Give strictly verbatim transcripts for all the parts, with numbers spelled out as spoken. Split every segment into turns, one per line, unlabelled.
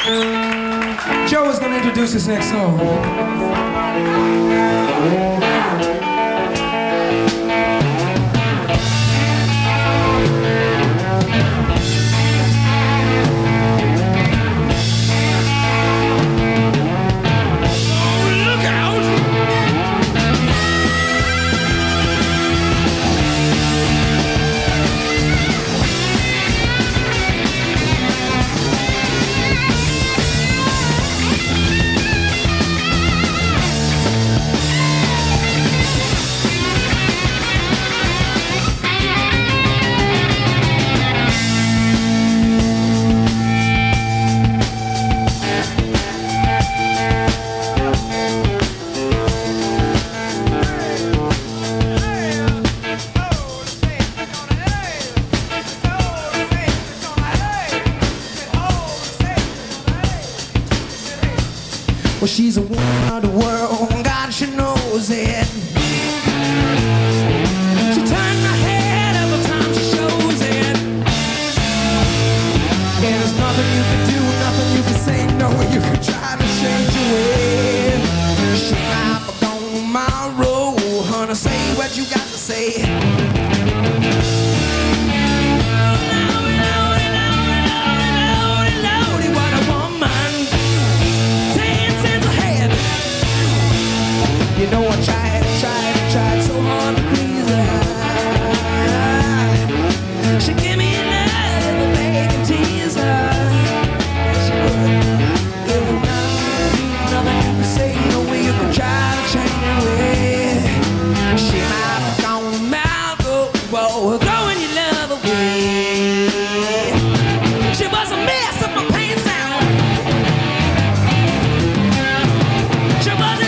Joe is going to introduce this next song. Well, she's a woman of the world, God, she knows it. She turns her head every time she shows it. And there's nothing you can do, nothing you can say, no, you can try to change your way. She might be gone tomorrow, honey, say what you got to say. You know I tried, tried, tried so hard to please her. She give me love, but begging tease her. She would give her nothing, nothing you can say, no way you can try to change her way. She might be gone, might go, whoa, throwing your love away. She was a mess of my pants down. She was a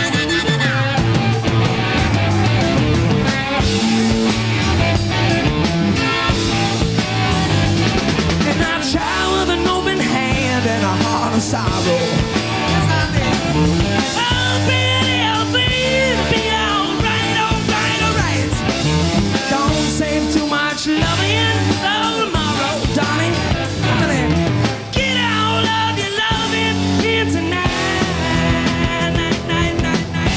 and a heart of sorrow. Yes, I did. Oh, baby, oh, baby, be alright, alright, alright. Don't save too much loving for tomorrow, darling. Darling, get all of your loving here tonight. Night, night, night, night, night,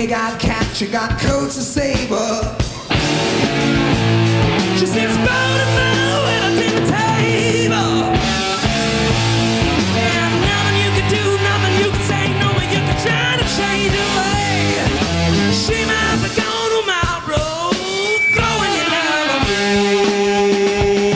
You got cats, you got coats and saber. She said it's beautiful at a dinner table. And nothing you can do, nothing you can say, no way you can try to change her way. She might be gone on my road, throwing your love away.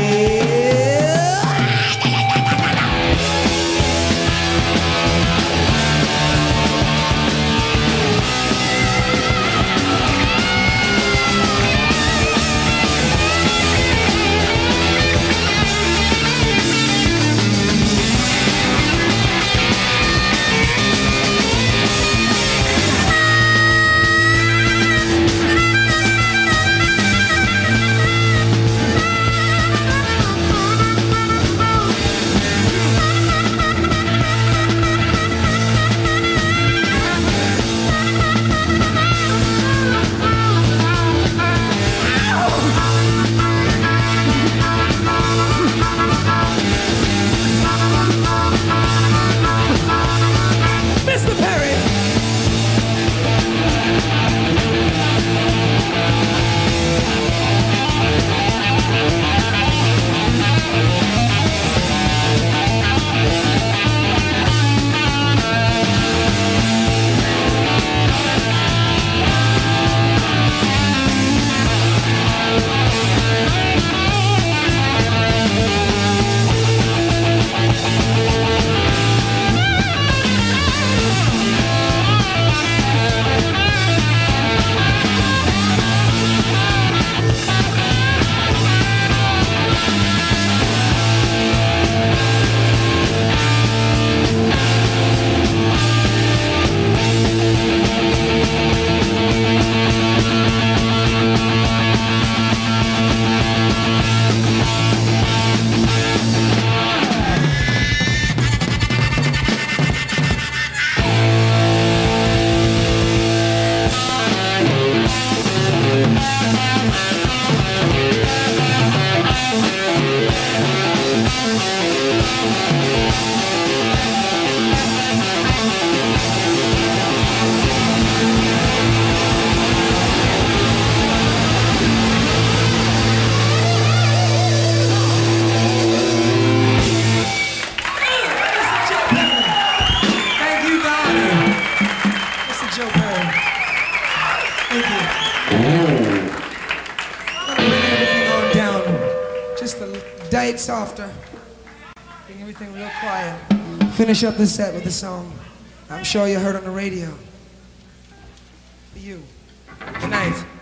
Softer, bring everything real quiet. Finish up this set with a song I'm sure you heard on the radio. For you. Good night.